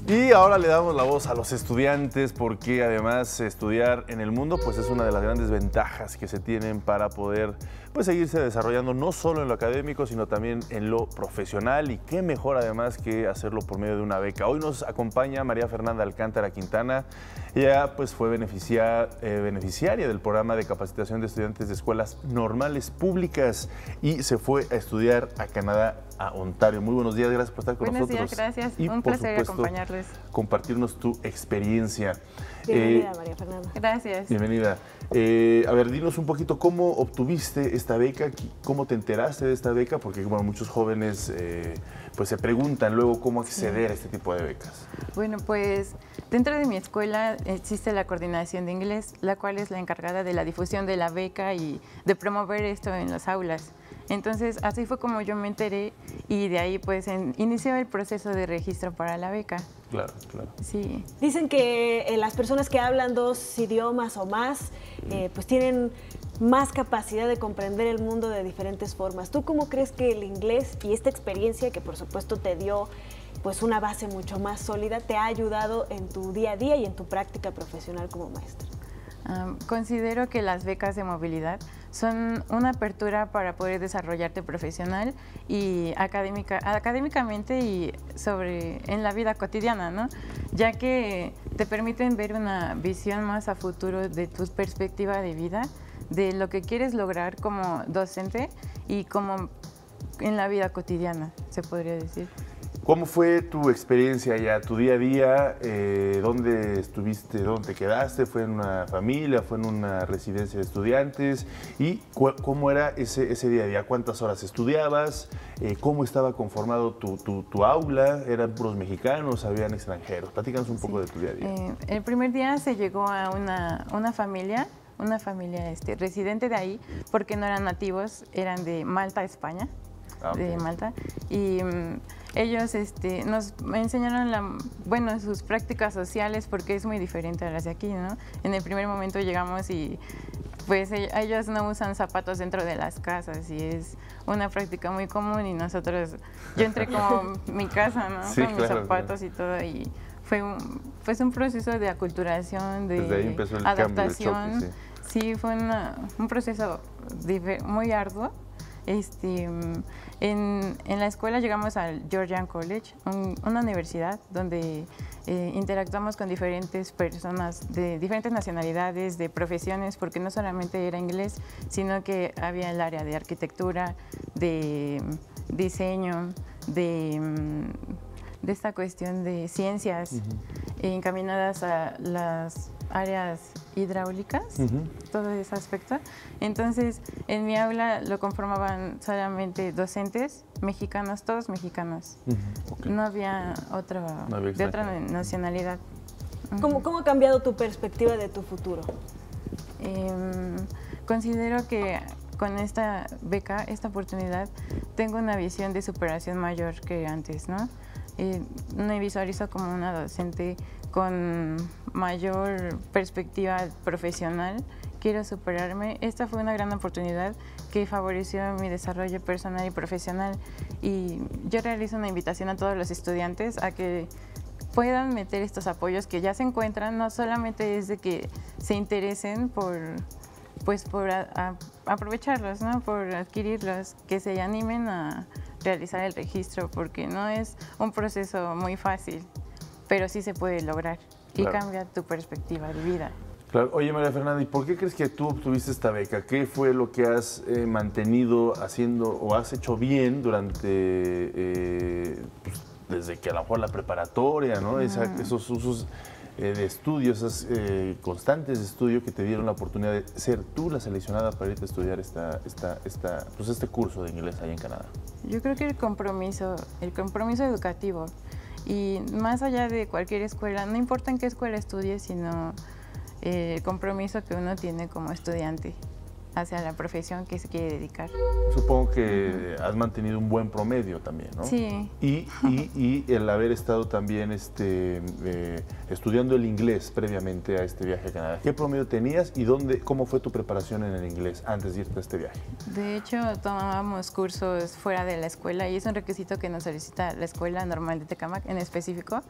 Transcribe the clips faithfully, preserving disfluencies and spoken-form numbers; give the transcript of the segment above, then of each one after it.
Y ahora le damos la voz a los estudiantes porque además estudiar en el mundo pues es una de las grandes ventajas que se tienen para poder pues seguirse desarrollando no solo en lo académico sino también en lo profesional, y qué mejor además que hacerlo por medio de una beca. Hoy nos acompaña María Fernanda Alcántara Quintana. Ella pues fue beneficia, eh, beneficiaria del programa de capacitación de estudiantes de escuelas normales públicas y se fue a estudiar a Canadá, a Ontario. Muy buenos días, gracias por estar con buenos nosotros. Buenos días, gracias. Y un por placer supuesto, acompañarles. Compartirnos tu experiencia. Bienvenida, eh, María Fernanda. Gracias. Bienvenida. Eh, a ver, dinos un poquito cómo obtuviste esta beca, cómo te enteraste de esta beca, porque bueno, muchos jóvenes eh, pues se preguntan luego cómo acceder sí. a este tipo de becas. Bueno, pues dentro de mi escuela existe la coordinación de inglés, la cual es la encargada de la difusión de la beca y de promover esto en las aulas. Entonces, así fue como yo me enteré y de ahí pues en, inició el proceso de registro para la beca. Claro, claro. Sí. Dicen que eh, las personas que hablan dos idiomas o más, eh, pues tienen más capacidad de comprender el mundo de diferentes formas. ¿Tú cómo crees que el inglés y esta experiencia, que por supuesto te dio pues una base mucho más sólida, te ha ayudado en tu día a día y en tu práctica profesional como maestra? Um, considero que las becas de movilidad son una apertura para poder desarrollarte profesional y académica, académicamente y sobre, en la vida cotidiana, ¿no? Ya que te permiten ver una visión más a futuro de tu perspectiva de vida, de lo que quieres lograr como docente y como en la vida cotidiana, se podría decir. ¿Cómo fue tu experiencia allá, tu día a día? Eh, ¿Dónde estuviste, dónde te quedaste? ¿Fue en una familia, fue en una residencia de estudiantes? ¿Y cómo era ese, ese día a día? ¿Cuántas horas estudiabas? Eh, ¿Cómo estaba conformado tu, tu, tu aula? ¿Eran puros mexicanos? ¿Habían extranjeros? Platícanos un poco sí. de tu día a día. Eh, el primer día se llegó a una, una familia, una familia este, residente de ahí, porque no eran nativos, eran de Malta, España. Ah, okay. de Malta, y um, ellos este, nos enseñaron la, bueno, sus prácticas sociales porque es muy diferente a las de aquí, ¿no? En el primer momento llegamos y pues ellos no usan zapatos dentro de las casas y es una práctica muy común y nosotros, yo entré como mi casa, ¿no? Sí, con claro, mis zapatos claro. y todo y fue un, pues un proceso de aculturación, de Desde ahí empezó el adaptación. Cambio, el choque, sí. sí, fue una, un proceso muy arduo. Este, en, en la escuela llegamos al Georgian College, un, una universidad donde eh, interactuamos con diferentes personas de diferentes nacionalidades, de profesiones, porque no solamente era inglés, sino que había el área de arquitectura, de diseño, de, de esta cuestión de ciencias, uh-huh. encaminadas a las áreas hidráulicas, uh-huh. todo ese aspecto. Entonces, en mi aula lo conformaban solamente docentes mexicanos, todos mexicanos. Uh-huh. Okay. No había otro no había de otra nacionalidad. Uh-huh. ¿Cómo, ¿Cómo ha cambiado tu perspectiva de tu futuro? Eh, considero que con esta beca, esta oportunidad, tengo una visión de superación mayor que antes, ¿no? Eh, me visualizo como una docente con mayor perspectiva profesional, quiero superarme. Esta fue una gran oportunidad que favoreció mi desarrollo personal y profesional y yo realizo una invitación a todos los estudiantes a que puedan meter estos apoyos que ya se encuentran, no solamente es de que se interesen por, pues por a, a aprovecharlos, ¿no? Por adquirirlos, que se animen a realizar el registro porque no es un proceso muy fácil, pero sí se puede lograr y claro. cambia tu perspectiva de vida. Claro. Oye, María Fernanda, ¿y por qué crees que tú obtuviste esta beca? ¿Qué fue lo que has eh, mantenido haciendo o has hecho bien durante, eh, pues, desde que a lo mejor la preparatoria, ¿no? Esa, esos usos eh, de estudio, esos eh, constantes de estudio que te dieron la oportunidad de ser tú la seleccionada para irte a estudiar esta, esta, esta, pues este curso de inglés allá en Canadá? Yo creo que el compromiso, el compromiso educativo. Y más allá de cualquier escuela, no importa en qué escuela estudies, sino eh, el compromiso que uno tiene como estudiante hacia la profesión que se quiere dedicar. Supongo que uh-huh. has mantenido un buen promedio también, ¿no? Sí. Y, y, y el haber estado también este, eh, estudiando el inglés previamente a este viaje a Canadá. ¿Qué promedio tenías y dónde, cómo fue tu preparación en el inglés antes de irte a este viaje? De hecho, tomábamos cursos fuera de la escuela y es un requisito que nos solicita la Escuela Normal de Tecámac en específico,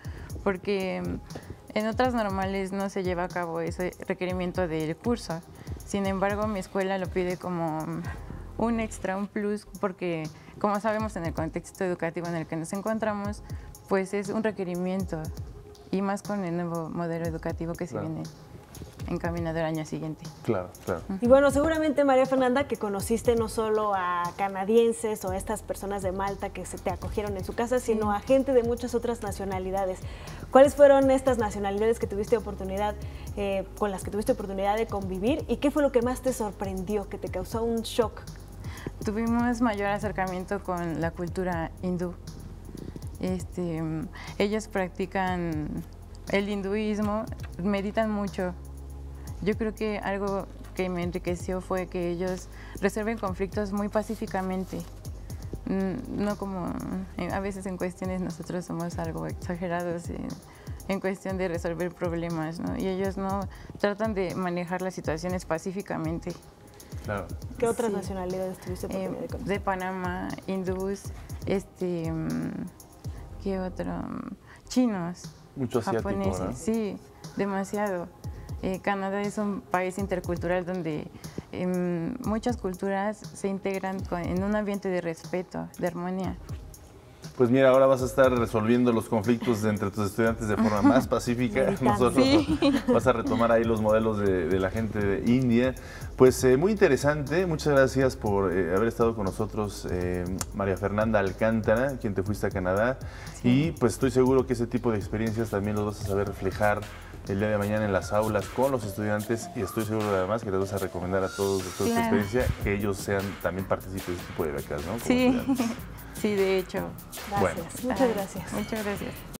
porque en otras normales no se lleva a cabo ese requerimiento del curso. Sin embargo, mi escuela lo pide como un extra, un plus, porque como sabemos en el contexto educativo en el que nos encontramos, pues es un requerimiento, y más con el nuevo modelo educativo que se Claro. viene encaminado el año siguiente. Claro, claro. Y bueno, seguramente María Fernanda, que conociste no solo a canadienses o a estas personas de Malta que se te acogieron en su casa, Sí. sino a gente de muchas otras nacionalidades. ¿Cuáles fueron estas nacionalidades que tuviste oportunidad, eh, con las que tuviste oportunidad de convivir, y qué fue lo que más te sorprendió, que te causó un shock? Tuvimos mayor acercamiento con la cultura hindú. Este, ellos practican el hinduismo, meditan mucho. Yo creo que algo que me enriqueció fue que ellos resuelven conflictos muy pacíficamente. No como a veces en cuestiones nosotros somos algo exagerados en, en cuestión de resolver problemas, ¿no? Y ellos no tratan de manejar las situaciones pacíficamente. Claro. ¿Qué otras Sí. nacionalidades tuviste Eh, oportunidad de conocer? de Panamá, hindús, este, ¿qué otro? Chinos, Mucho asiático, japoneses, ¿verdad? sí, demasiado. Eh, Canadá es un país intercultural donde eh, muchas culturas se integran con, en un ambiente de respeto, de armonía. Pues mira, ahora vas a estar resolviendo los conflictos entre tus estudiantes de forma más pacífica. Meditando. Nosotros Sí. vas a retomar ahí los modelos de, de la gente de India. Pues eh, muy interesante. Muchas gracias por eh, haber estado con nosotros, eh, María Fernanda Alcántara, quien te fuiste a Canadá. Sí. Y pues estoy seguro que ese tipo de experiencias también los vas a saber reflejar el día de mañana en las aulas con los estudiantes, y estoy seguro además que les vas a recomendar a todos de toda esta Claro. experiencia que ellos sean también partícipes de este tipo de becas, ¿no? Como Sí, estudiantes. sí, de hecho. Gracias, Bueno. muchas Ay, gracias. Muchas gracias.